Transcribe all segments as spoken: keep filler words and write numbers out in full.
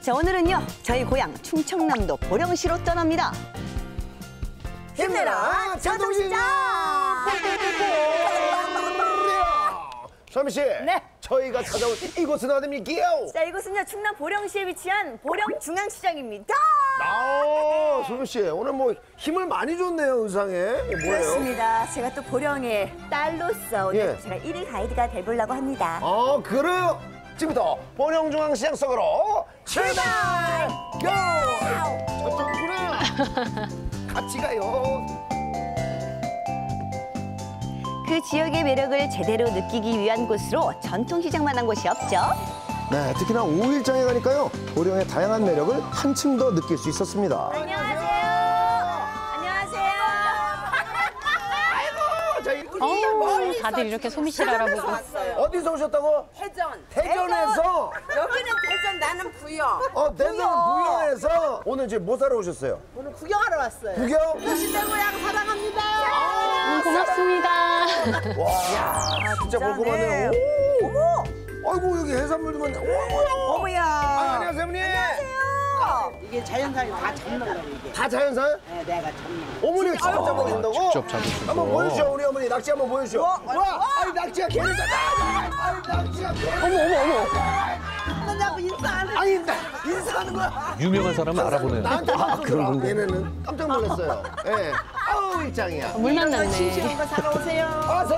자, 오늘은요, 저희 고향 충청남도 보령시로 떠납니다. 힘내라 전통시장! 소미 씨, 네. 저희가 찾아온 이곳은 어디입니까? 자, 이곳은요, 충남 보령시에 위치한 보령중앙시장입니다. 아, 소미 씨, 오늘 뭐 힘을 많이 줬네요, 의상에. 이게 뭐예요? 그렇습니다. 제가 또 보령의 딸로서 오늘 예. 제가 일 위 가이드가 돼보려고 합니다. 아, 그래요? 지금부터 보령중앙시장 속으로 출발! 고! 저쪽구나. 같이 가요. 그 지역의 매력을 제대로 느끼기 위한 곳으로 전통시장만한 곳이 없죠. 네, 특히나 오일장에 가니까요. 보령의 다양한 매력을 한층 더 느낄 수 있었습니다. 안녕하세요. 안녕하세요. 아이고, 저희 어우, 다들 이렇게 소미 씨를 알아보고. 어디서 오셨다고? 대전. 대전에서? 여기는 대전, 나는 부여. 어, 대전 부여에서 오늘 이제 뭐 사러 오셨어요? 오늘 구경하러 왔어요. 구경? 시대 고향 사랑합니다. 음, 고맙습니다. 와, 진짜 볼 거 많네요. 오! 어머! 아이고, 여기 해산물도 많네. 오, 어머야. 아, 안녕하세요, 어머니. 이게 자연산이 다 잡는 거예요, 이게. 다 자연산? 네, 내가 잡는 거. 어머니 직접 잡아준다고? 직접 잡으시고. 한번 보여주시죠, 우리 어머니. 낙지 한번 보여주시죠. 와, 아이, 낙지가 개를 잡아. 아이, 낙지가 개를 어머, 어머, 어머. 끝나고 인사 안 해. 아니, 나 인사하는 거야. 유명한 사람은 알아보네요. 나한테 아, 그런 건가? 얘네는 깜짝 놀랐어요. 예. 아우, 일장이야. 물 만났네. 싱싱한 거 사러 오세요. 어서!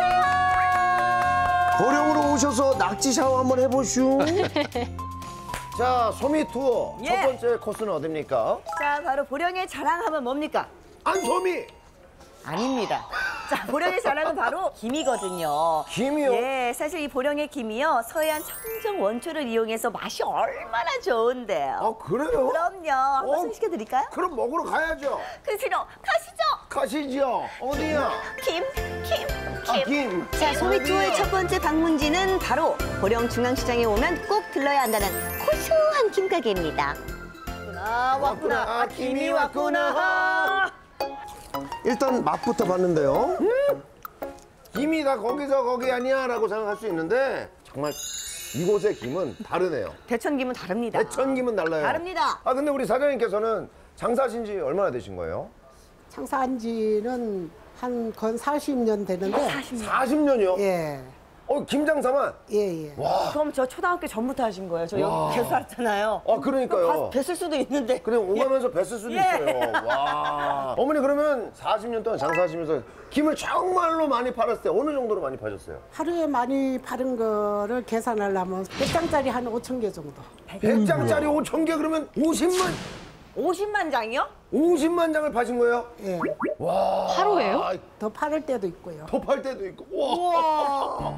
보령으로 오셔서 낙지 샤워 한번 해보슈. 자, 소미 투어. 예. 첫 번째 코스는 어딥니까? 자, 바로 보령의 자랑하면 뭡니까? 안소미! 아닙니다. 자, 보령의 자랑은 바로 김이거든요. 김이요? 예, 사실 이 보령의 김이요, 서해안 청정 원초를 이용해서 맛이 얼마나 좋은데요. 아, 그래요? 그럼요. 한번 어? 소개시켜드릴까요? 그럼 먹으러 가야죠. 그치로 가시죠. 가시죠. 어디야? 김, 김, 아, 김. 김. 자, 소미 어디야? 투어의 첫 번째 방문지는 바로 보령중앙시장에 오면 꼭 들러야 한다는 고소한 김가게입니다. 아, 왔구나. 아, 김이 왔구나. 일단 맛부터 봤는데요. 김이 다 거기서 거기 아니야 라고 생각할 수 있는데 정말 이곳의 김은 다르네요. 대천김은 다릅니다. 대천 김은 달라요. 다릅니다. 아, 근데 우리 사장님께서는 장사하신 지 얼마나 되신 거예요? 장사한 지는 한 건 사십 년 되는데 사십 년이요? 예, 어, 김장사만? 예, 예. 그럼 저 초등학교 전부터 하신 거예요? 저 와. 여기 계속 살았잖아요. 아, 그러니까요. 뵀을 수도 있는데. 그래, 오가면서 뵀을 수도 예. 있어요. 와. 어머니, 그러면 사십 년 동안 장사하시면서 김을 정말로 많이 팔았을 때 어느 정도로 많이 파셨어요? 하루에 많이 파는 거를 계산하려면 백 장짜리 한 오천 개 정도. 백 장짜리 오천 개 그러면 오십만, 오십만 장이요? 오십만 장을 파신 거예요? 예, 와. 하루에요? 더 팔을 때도 있고요. 더 팔 때도 있고. 와.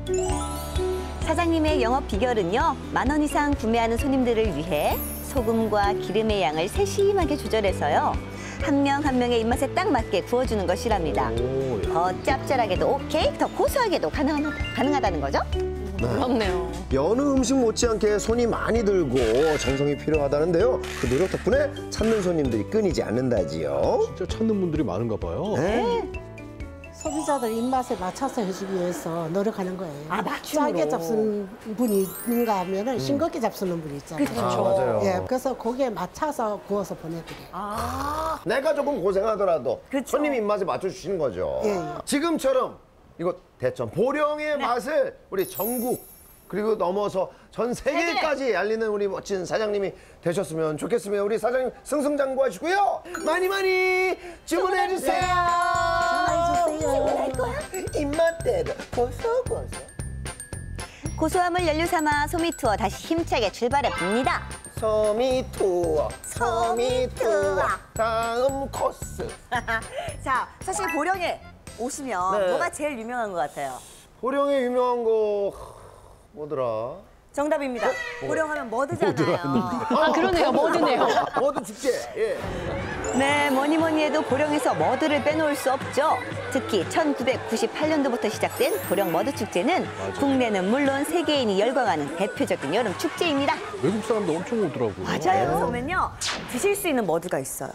사장님의 영업 비결은요, 만 원 이상 구매하는 손님들을 위해 소금과 기름의 양을 세심하게 조절해서요, 한 명 한 명의 입맛에 딱 맞게 구워주는 것이랍니다. 더 짭짤하게도 오케이, 더 고소하게도 가능하다, 가능하다는 거죠? 부럽네요. 여느 음식 못지않게 손이 많이 들고 정성이 필요하다는데요. 그 노력 덕분에 찾는 손님들이 끊이지 않는다지요. 진짜 찾는 분들이 많은가 봐요. 네. 소비자들 입맛에 맞춰서 해주기 위해서 노력하는 거예요. 아, 맞춤으로. 짜게 잡수는 분이 있는가 하면은 싱겁게 잡수는 분이 있잖아요. 그렇죠. 아, 맞아요. 예, 그래서 거기에 맞춰서 구워서 보내드려요. 아, 내가 조금 고생하더라도 그쵸. 손님 입맛에 맞춰주시는 거죠. 예, 예. 지금처럼 이거 대천 보령의 맛을 우리 전국 그리고 넘어서 전 세계까지 알리는 우리 멋진 사장님이 되셨으면 좋겠으면 우리 사장님 승승장구하시고요. 많이 많이 주문해 주세요. 전화해주세요. 입맛대로 고소고소. 고소함을 연료 삼아 소미 투어 다시 힘차게 출발해 봅니다. 소미 투어, 소미 투어. 다음 코스. 자, 사실 보령에 오시면 네. 뭐가 제일 유명한 것 같아요? 보령의 유명한 거 뭐더라? 정답입니다. 보령하면 머드잖아요. 아, 그러네요. 머드네요. 머드 축제. 예. 네, 뭐니 뭐니 해도 보령에서 머드를 빼놓을 수 없죠. 특히 천구백구십팔 년도부터 시작된 보령 머드 축제는 국내는 물론 세계인이 열광하는 대표적인 여름 축제입니다. 외국 사람도 엄청 오더라고요. 맞아요. 그러면요, 드실 수 있는 머드가 있어요.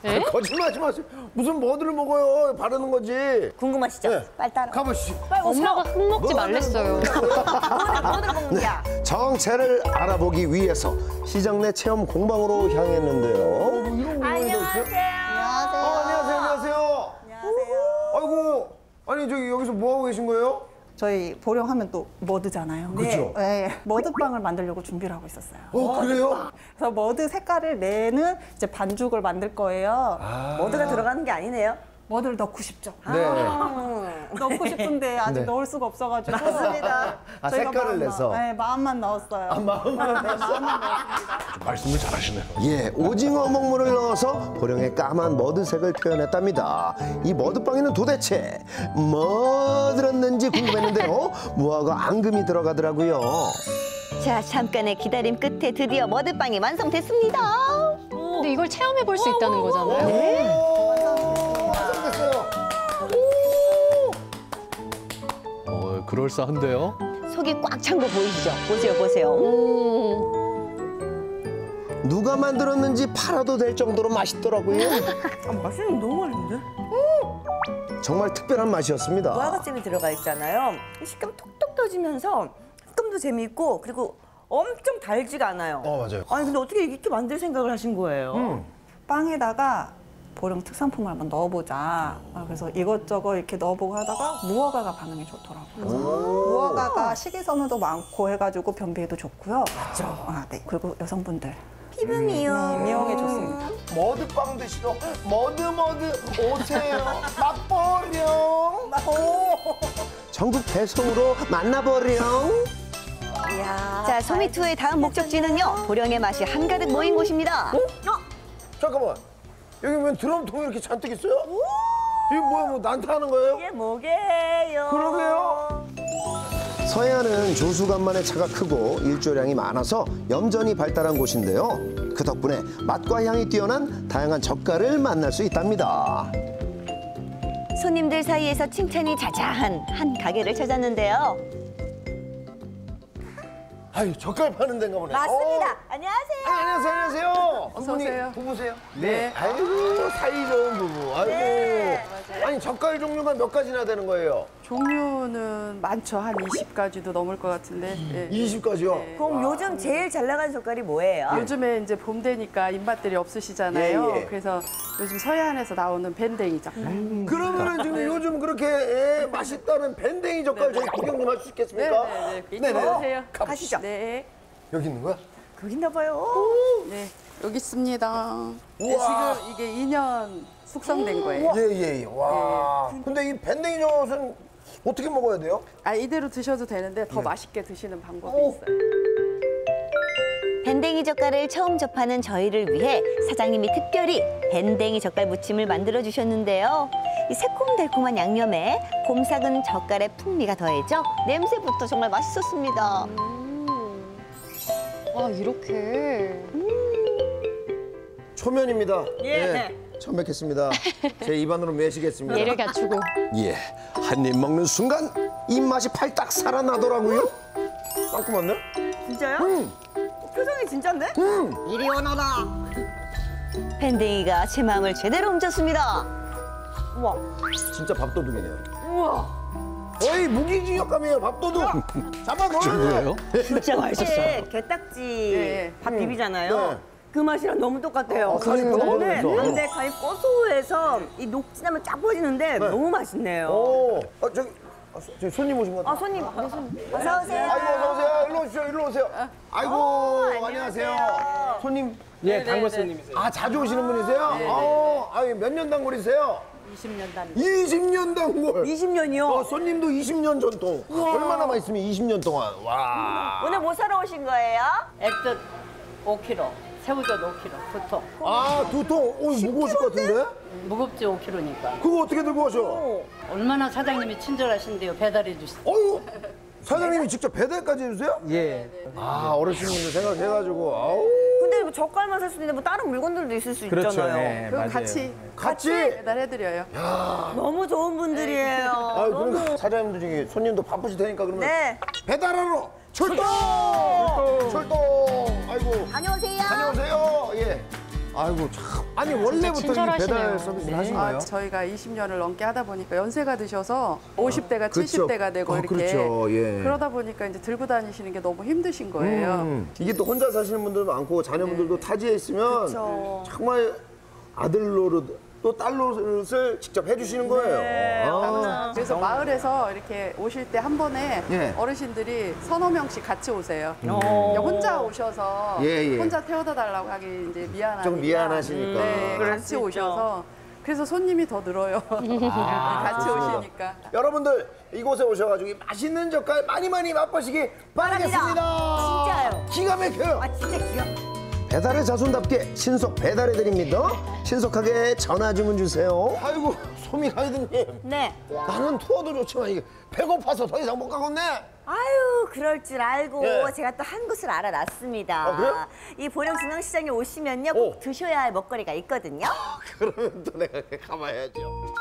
네? 거짓말하지 마세요. 무슨 머드를 먹어요? 바르는 거지. 궁금하시죠? 네. 빨리 따라. 가보시죠. 빨리 오세요. 엄마가 흙 먹지 말랬어요. 뭐를 먹는 거야? 정체를 알아보기 위해서 시장 내 체험 공방으로 향했는데요. 안녕하세요. 어, 안녕하세요. 안녕하세요. 안녕하세요. 아이고, 아니 저기 여기서 뭐 하고 계신 거예요? 저희 보령하면 또 머드잖아요. 그쵸. 네, 머드빵을 만들려고 준비를 하고 있었어요. 어, 그래요? 그래서 머드 색깔을 내는 이제 반죽을 만들 거예요. 모두가 들어가는 게 아니네요. 머드를 넣고 싶죠. 네. 넣고 싶은데 아직 네. 넣을 수가 없어가지고. 맞습니다. 아, 저희가 색깔을 마음만- 내서. 네, 마음만 넣었어요. 아, 마음만 넣었어. 말씀을 잘하시네요. 예, 오징어 먹물을 넣어서 보령의 까만 머드색을 표현했답니다. 이 머드빵에는 도대체 뭐 들었는지 궁금했는데요. 무화과 앙금이 들어가더라고요. 자, 잠깐의 기다림 끝에 드디어 머드빵이 완성됐습니다. 근데 이걸 체험해 볼 수 있다는 거잖아요. 네. 완성됐어요. 어, 그럴싸한데요. 속이 꽉 찬 거 보이시죠? 보세요, 보세요. 음. 누가 만들었는지 팔아도 될 정도로 맛있더라고요. 맛있는 너무 맛있는데? 정말 특별한 맛이었습니다. 무화과잼이 들어가 있잖아요. 식감 톡톡 터지면서 식감도 재미있고 그리고 엄청 달지가 않아요. 어, 맞아요. 아니 근데 어떻게 이렇게 만들 생각을 하신 거예요? 빵에다가 보령 특산품을 한번 넣어보자. 아, 그래서 이것저것 이렇게 넣어보고 하다가 무화과가 반응이 좋더라고요. 무화과가 식이섬유도 많고 해가지고 변비에도 좋고요. 맞죠. 아, 네. 그리고 여성분들 피부 미용. 네, 미용에 좋습니다. 머드빵 드시러 머드 머드 오세요. 맛보령. 전국 배송으로 만나보렴. 자, 소미투어의 다음 목적지는요. 보령의 맛이 한가득 모인 곳입니다. 잠깐만. 여기 왜 드럼통이 이렇게 잔뜩 있어요? 이게 뭐야, 뭐 난타하는 거예요? 이게 뭐게요? 그러게요. 서해안은 조수간만의 차가 크고 일조량이 많아서 염전이 발달한 곳인데요. 그 덕분에 맛과 향이 뛰어난 다양한 젓갈을 만날 수 있답니다. 손님들 사이에서 칭찬이 자자한 한 가게를 찾았는데요. 아유, 젓갈 파는 데인가 보네. 맞습니다. 어. 안녕하세요. 아, 안녕하세요, 안녕하세요. 어서 오세요. 부부세요? 네. 아이고, 사이 좋은 부부. 아이고. 네, 아니, 젓갈 종류가 몇 가지나 되는 거예요? 종류는 많죠. 한 이십 가지도 넘을 것 같은데. 예. 이십 가지요? 그럼 요즘 제일 잘 나가는 젓갈이 뭐예요? 요즘에 이제 봄 되니까 입맛들이 없으시잖아요. 예, 예. 그래서 요즘 서해안에서 나오는 밴댕이 젓갈. 그러면은 지금 요즘 그렇게 예, 맛있다는 밴댕이 젓갈 저희 구경 좀 할 수 있겠습니까? 네네네. 네네. 이쪽으로 오세요. 가시죠. 네. 여기 있는 거야? 거기 있나 봐요. 네. 여기 있습니다. 네, 우와. 지금 이게 이 년 숙성된 거예요. 예, 예, 예. 와. 근데 이 밴댕이 젓은 어떻게 먹어야 돼요? 아, 이대로 드셔도 되는데 더 맛있게 드시는 방법이 오. 있어요. 밴댕이 젓갈을 처음 접하는 저희를 위해 사장님이 특별히 밴댕이 젓갈 무침을 만들어 주셨는데요. 이 새콤달콤한 양념에 곰삭은 젓갈의 풍미가 더해져 냄새부터 정말 맛있었습니다. 와, 이렇게. 초면입니다. 예. 네, 처음 뵙겠습니다. 제 입안으로 매시겠습니다. 예를 갖추고. 예, 한 입 먹는 순간 입맛이 팔딱 살아나더라고요. 깔끔한데? 진짜요? 음. 표정이 진짠데? 이리 오너라. 밴댕이가 제 마음을 제대로 훔쳤습니다. 우와. 진짜 밥도둑이네요. 우와. 거의 무기징역감이에요, 밥도둑. 잡아 먹어요. 그래요? 진짜 맛있었어요. 게딱지 네. 밥 비비잖아요. 네. 그 맛이랑 너무 똑같아요. 어, 간이 근데, 고소해서. 근데 간이 고소해서 이 녹진하면 쫙 퍼지는데 너무 맛있네요. 오, 아, 저기, 아, 소- 저기 손님 오신 것 같아요. 아, 손님, 네, 손님. 어서 오세요. 아이고, 어서 오세요. 일로 오십시오, 일로 오세요. 아이고, 안녕하세요. 손님. 예, 단골 손님이세요. 아, 자주 오시는 분이세요? 어, 아, 몇 년 단골이세요? 이십 년 단. 이십 년 단골. 이십 년이요? 어, 손님도 이십 년 전통. 얼마나 맛있으면 이십 년 동안. 와. 오늘 뭐 사러 오신 거예요? 액젓 오 킬로그램, 새우젓 오 킬로그램, 두 통. 아, 두 통. 어, 무거우실 것 같은데? 무겁지 오 킬로그램니까. 그거 어떻게 들고 가셔? 얼마나 사장님이 친절하신데요. 배달해 주시. 어유 사장님이 직접 배달까지 해주세요? 예. 아, 어르신분들 생각해가지고. 아우. 근데 이거 젓갈만 살 수 있는데 뭐 다른 물건들도 있을 수 있잖아요. 그럼 같이 같이? 배달해드려요. 너무 좋은 분들이에요. 아, 그럼 사장님들 중에 손님도 바쁘실 테니까 그러면 네. 배달하러 출동! 출동! 아이고. 다녀오세요. 다녀오세요. 예. 아이고 참. 아니 원래부터 이 친절하시네요. 배달 서비스를 하신 아, 거예요? 저희가 이십 년을 넘게 하다 보니까 연세가 드셔서 오십 대가 그렇죠. 칠십 대가 되고 어, 이렇게 그렇죠. 예. 그러다 보니까 이제 들고 다니시는 게 너무 힘드신 거예요. 음, 이게 또 혼자 사시는 분들 많고 자녀분들도 타지에 있으면 정말 아들 노릇 또 딸 노릇을 직접 해주시는 거예요. 아. 그래서 마을에서 이렇게 오실 때 한 번에 예. 어르신들이 서너 명씩 같이 오세요. 그냥 혼자 오셔서 예, 예. 혼자 태워다 달라고 하기 이제 미안하니까. 좀 미안하시니까. 네, 같이 오셔서 그래서 손님이 더 늘어요. 같이 오시니까. 여러분들 이곳에 오셔가지고 이 맛있는 젓갈 많이 많이 맛보시기 바라겠습니다. 진짜요. 기가 막혀요. 아 진짜 기가. 배달의 자손답게 신속 배달해드립니다. 신속하게 전화 주문 주세요. 아이고 소미 가이드님. 네. 나는 투어도 좋지만 이게 배고파서 더 이상 못 가겠네. 아유 그럴 줄 알고 예. 제가 또 한 곳을 알아놨습니다. 아, 그래요? 이 보령중앙시장에 오시면요 꼭 오. 드셔야 할 먹거리가 있거든요. 그러면 또 내가 가봐야죠.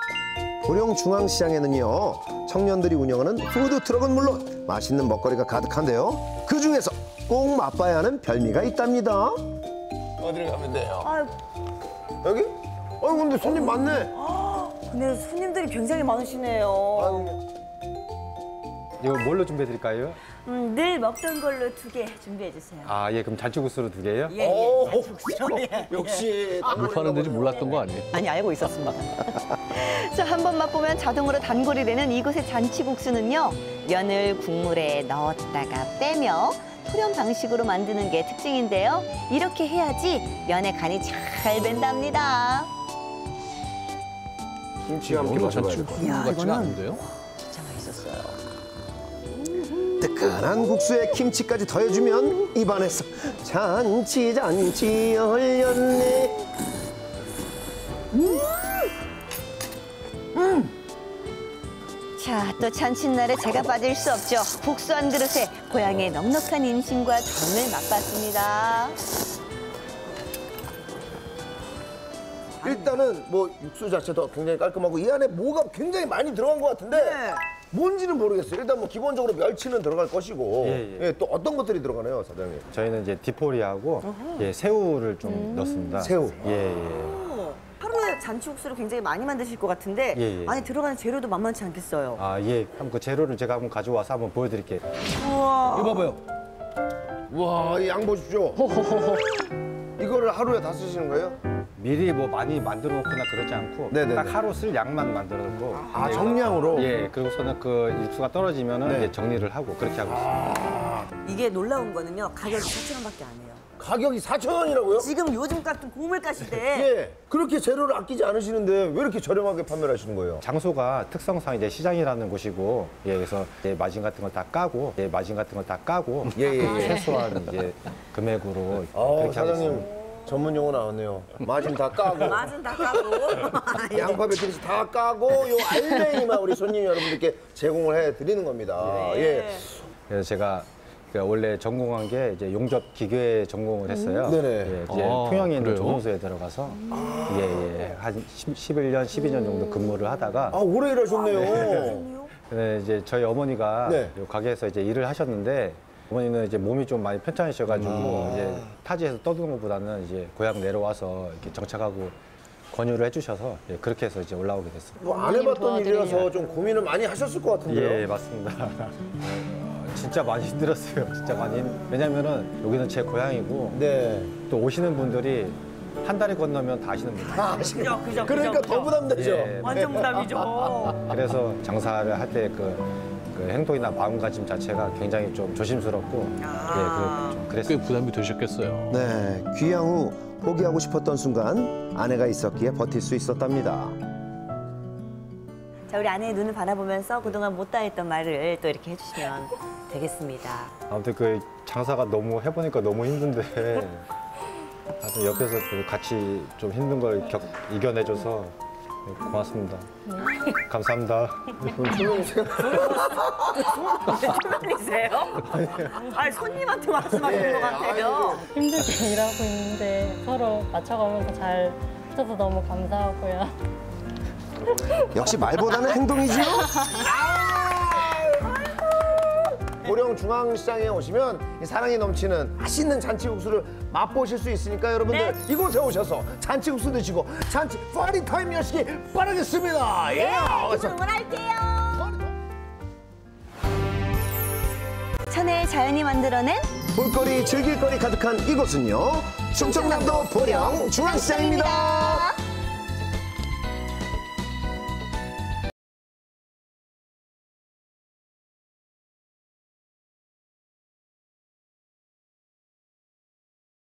보령중앙시장에는요 청년들이 운영하는 푸드트럭은 물론 맛있는 먹거리가 가득한데요. 그중에서 꼭 맛봐야 하는 별미가 있답니다. 어디를 가면 돼요? 아유 여기? 아유 근데 손님 많네. 근데 손님들이 굉장히 많으시네요. 이거 뭘로 준비해 드릴까요? 음, 늘 먹던 걸로 두 개 준비해 주세요. 아, 예, 그럼 잔치국수로 두 개요? 예, 오, 예. 역시 물 파는데지 몰랐던 거 아니에요? 아니 알고 있었습니다. 자, 한 번 맛보면 자동으로 단골이 되는 이곳의 잔치국수는요. 면을 국물에 넣었다가 빼며 토렴 방식으로 만드는 게 특징인데요. 이렇게 해야지 면의 간이 잘 밴답니다. 김치 함께 이거 마셔봐야 잔치국수 돼. 같지가 않은데요? 진짜 맛있었어요. 뜨끈한 국수에 김치까지 더해주면 입안에서 잔치 잔치 열렸네. 자, 또 잔칫날에 제가 빠질 수 없죠. 국수 한 그릇에 고향의 넉넉한 인심과 정을 맛봤습니다. 일단은 뭐 육수 자체도 굉장히 깔끔하고 이 안에 뭐가 굉장히 많이 들어간 것 같은데 네. 뭔지는 모르겠어요. 일단 뭐 기본적으로 멸치는 들어갈 것이고 예, 예. 예, 또 어떤 것들이 들어가나요, 사장님? 저희는 이제 디포리하고 예, 새우를 좀 음. 넣습니다. 새우. 예, 예. 하루에 잔치국수를 굉장히 많이 만드실 것 같은데 예, 예. 안에 들어가는 재료도 만만치 않겠어요. 아, 예. 한번 그 재료를 제가 한번 가져와서 한번 보여드릴게요. 우와. 이거 봐봐요. 와, 이 양 보십시오. 이거를 하루에 다 쓰시는 거예요? 미리 뭐 많이 만들어 놓거나 그러지 않고 네네네. 딱 하루 쓸 양만 만들어 놓고 아, 정량으로? 예, 그리고서는 그 육수가 떨어지면은 네. 이제 정리를 하고 그렇게 하고 있습니다. 이게 놀라운 거는요. 가격이 사천 원밖에 안 해요. 가격이 사천 원이라고요? 지금 요즘 같은 고물가 시대에 예. 그렇게 재료를 아끼지 않으시는데 왜 이렇게 저렴하게 판매를 하시는 거예요? 장소가 특성상 이제 시장이라는 곳이고, 예, 그래서 이제 마진 같은 걸 다 까고, 예, 마진 같은 걸 다 까고, 예, 예, 예. 최소한 이제 금액으로 어, 그렇게 하고 사장님 있습니다. 전문 용어 나왔네요. 마진 다 까고. 맛은 다 까고 양파 배틀에서 다 까고 요 알맹이만 우리 손님 여러분들께 제공을 해드리는 겁니다. 예. 그래서 제가 그 원래 전공한 게 이제 용접 기계 전공을 했어요. 네네. 예, 이제 아, 통영에 있는 그래요? 조선소에 들어가서 예, 예, 한 십일 년, 십이 년 정도 근무를 하다가 아, 오래 일하셨네요. 근데 이제 저희 어머니가 네. 요 가게에서 이제 일을 하셨는데 어머니는 이제 몸이 좀 많이 편찮으셔가지고 아. 이제 타지에서 떠드는 것보다는 이제 고향 내려와서 이렇게 정착하고 권유를 해주셔서 예, 그렇게 해서 이제 올라오게 됐습니다. 뭐 안 해봤던 일이라서 좀 고민을 많이 하셨을 것 같은데요. 예, 맞습니다. 진짜 많이 힘들었어요. 진짜 많이. 힘- 왜냐면은 여기는 제 고향이고 네. 또 오시는 분들이 한 달이 건너면 다 아시는 분들. 다 아시죠? 그죠, 그러니까 더 부담되죠. 예, 완전 부담이죠. 그래서 장사를 할 때 그 그 행동이나 마음가짐 자체가 굉장히 좀 조심스럽고 예, 그, 좀 꽤 그랬어요. 부담이 되셨겠어요. 네, 귀향 후 포기하고 싶었던 순간 아내가 있었기에 버틸 수 있었답니다. 자, 우리 아내의 눈을 바라보면서 그동안 못다 했던 말을 또 이렇게 해주시면 되겠습니다. 아무튼 그 장사가 너무 해보니까 너무 힘든데 하여튼 옆에서 그 같이 좀 힘든 걸 겪, 이겨내줘서 고맙습니다. 감사합니다. 손님이세요? 아니 손님한테 말씀하시는 것 같아요. 힘들게 일하고 있는데 서로 맞춰가면서 잘 해줘서 너무 감사하고요. 역시 말보다는 행동이지요? 보령 중앙시장에 오시면 이 사랑이 넘치는 맛있는 잔치국수를 맛보실 수 있으니까 여러분들 네. 이곳에 오셔서 잔치국수 드시고 잔치 파리 타임 여시기 바라겠습니다. 예. 어서. 응원할게요. 천혜의 자연이 만들어낸 볼거리 즐길거리 가득한 이곳은요 충청남도 보령 중앙시장입니다.